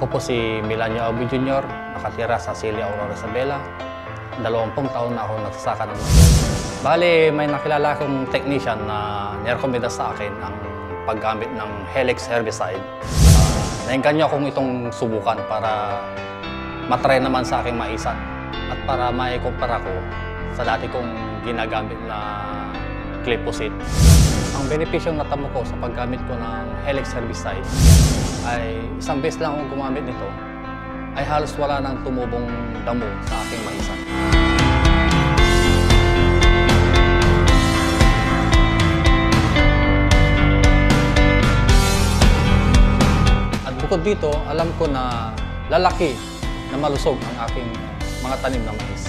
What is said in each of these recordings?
Ako po si Milanio Aubi Jr., nakatira sa Silia, Aurora, Isabela. 20 taon na ako nagsasaka ng mais. Bali, may nakilala akong technician na nirekomenda sa akin ang paggamit ng Helix herbicide. Naengganyo akong itong subukan para matry naman sa aking maisan at para maikumpara ko sa dati kong ginagamit na glyphosate. Ang benepisyong natamo ko sa paggamit ko ng Helix herbicide ay isang beses lang akong gumamit nito ay halos wala nang tumubong damo sa aking maisan. At bukod dito, alam ko na lalaki na malusog ang aking mga tanim na mais.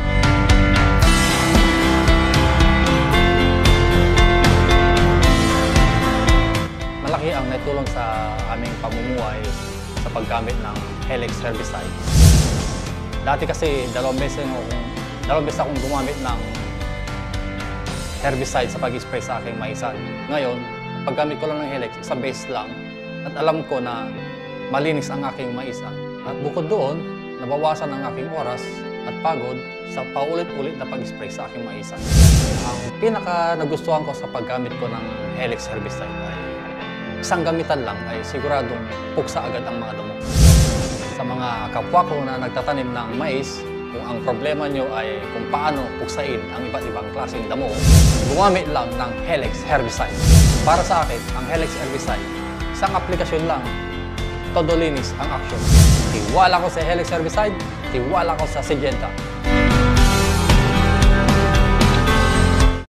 Malaki ang naitulong sa aming pamumuhay sa paggamit ng Helix herbicide. Dati kasi dalawang beses akong gumamit ng herbicide sa pag-spray sa aking maisan. Ngayon, paggamit ko lang ng Helix, isang beses lang at alam ko na malinis ang aking maisan. At bukod doon, nabawasan ang aking oras at pagod sa paulit-ulit na pag-spray sa aking maisan. Ang pinaka nagustuhan ko sa paggamit ko ng Helix herbicide ay isang gamitan lang ay siguradong puksa agad ang mga damo. Sa mga kapwa ko na nagtatanim ng mais, kung ang problema nyo ay kung paano puksain ang iba't ibang klaseng damo, gumamit lang ng Helix herbicide. Para sa akin, ang Helix herbicide, isang aplikasyon lang, todo linis ang aksyon. Tiwala ko sa Helix herbicide, tiwala ko sa Syngenta.